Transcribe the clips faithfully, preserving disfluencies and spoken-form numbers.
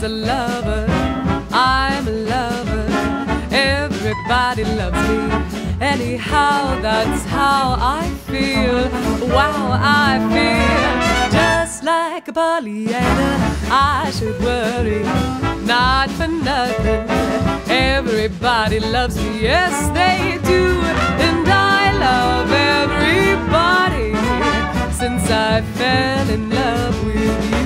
a lover, I'm a lover. Everybody loves me. Anyhow, that's how I feel. Wow, I feel just like a Pollyanna. I should worry, not for nothing. Everybody loves me, yes they do. And I love everybody since I fell in love with you.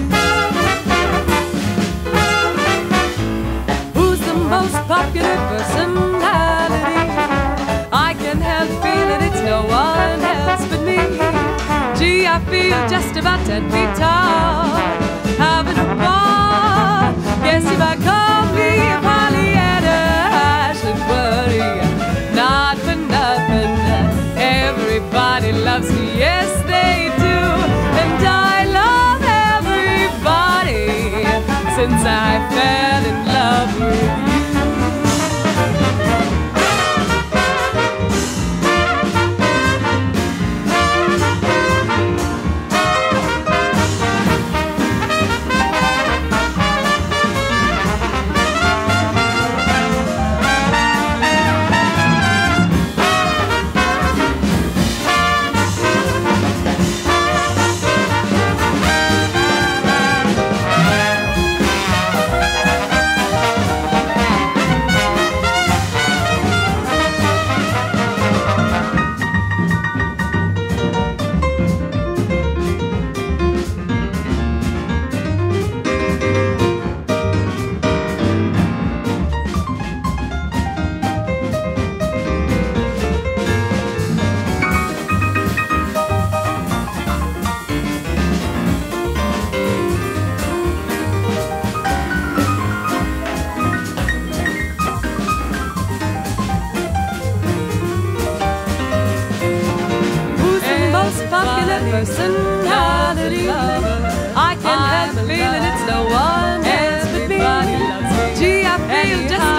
Who's the most popular personality? I can help feeling it's no one else but me. Gee, I feel just about ten feet tall, having a ball. Guess if I call me Pollyanna, I should worry, not for nothing. Everybody loves me, yes they do. And I love everybody since I fell in love with you. Popular personality, I can have a feeling it's no one else but me. Gee, I feel just